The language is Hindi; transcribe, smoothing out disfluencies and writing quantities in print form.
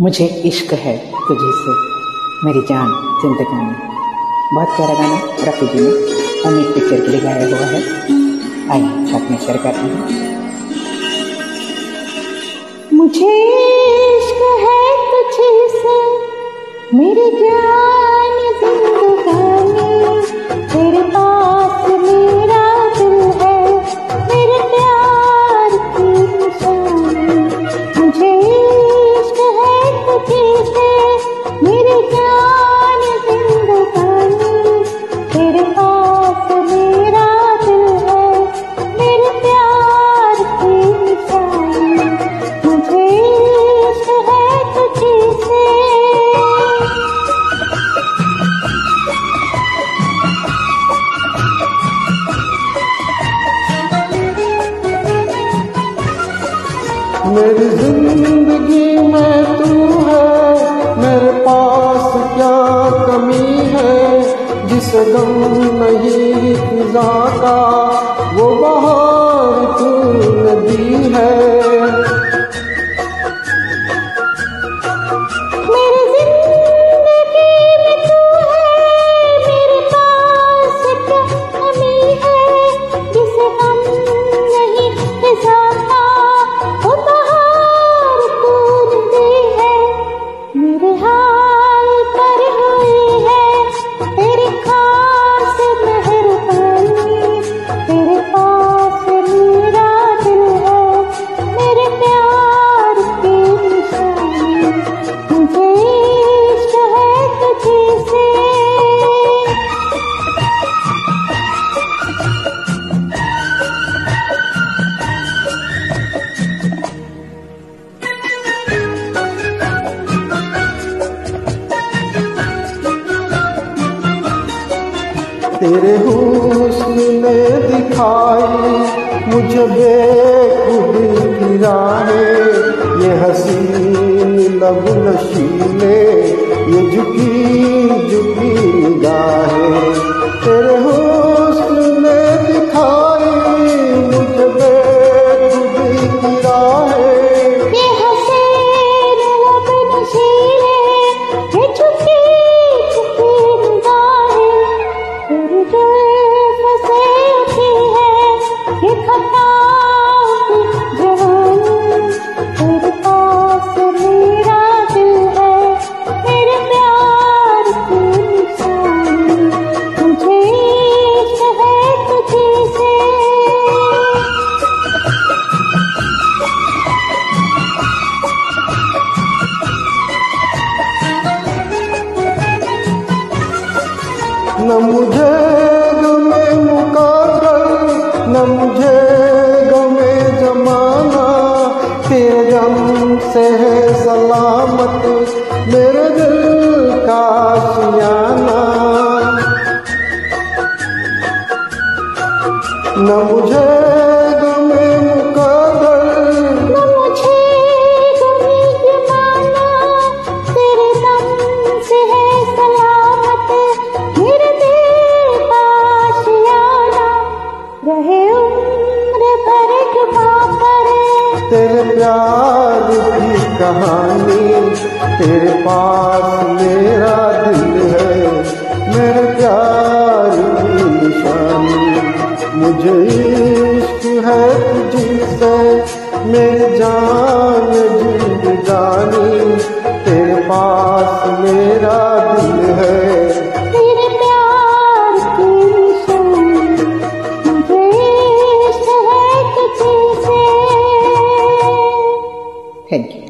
मुझे इश्क है तुझी से मेरी जान जिंदगानी। बहुत प्यारा गाना रफ़ी जी ने अमित पिक्चर के लिए गाया हुआ है। आइए साथ में शेयर करते हैं। मुझे इश्क है तुझी से मेरी जान जिंदगानी, तेरे पास मेरा दिल है, मेरे प्यार की निशानी। मुझे इश्क है तुझी से मेरी जान जिंदगानी, तेरे पास मेरा दिल है, मेरे प्यार की निशानी। मुझे इश्क है तुझी से। मेरी जिंदगी में तू है, मेरे पास क्या कमी है। जिसे गम नहीं फिजा का वो बहार तूने दी है। मेरी जिंदगी में तू है, मेरे पास क्या कमी है। जिसे गम नहीं फिजा का वो बहार तूने दी है। मेरे हाल पर हुई है तेरी खास मेहरबानी, तेरे पास मेरा दिल है, मेरे प्यार की निशानी। मुझे इश्क है तुझी से। तेरे हुस्न ने दिखाई मुझे बेखुदी की राहें। ये हसीन लब नशीले, ये झुकी झुकी निगाहें। तेरे हुस्न ने दिखाई मुझे बेखुदी की राहें। ये हसीन लब नशीले, ये झुकी झुकी निगाहें। तेरी जुल्फ़ से उठी है ये खताओं की जवानी, तेरे पास मेरा दिल है, मेरे प्यार की निशानी। मुझे इश्क है तुझी से। न मुझे गमे मुक़द्दर, न मुझे गमे ज़माना। तेरे गम से है सलामत मेरे दिल का आशियाना। न मुझे गमे मुक़द्दर, न मुझे गमे ज़माना, तेरे दम से है सलामत मेरे दिल का आशियाना। रहे उम्र भर डूबा कर तेरे प्यार की कहानी। तेरे पास मेरा दिल है, मेरे प्यार की निशानी। मुझे इश्क है तुझी से मेरी जान जिंदगानी। तेरे पास मेरा दिल है, तेरे प्यार की निशानी। मुझे इश्क है तुझी से। Thank you.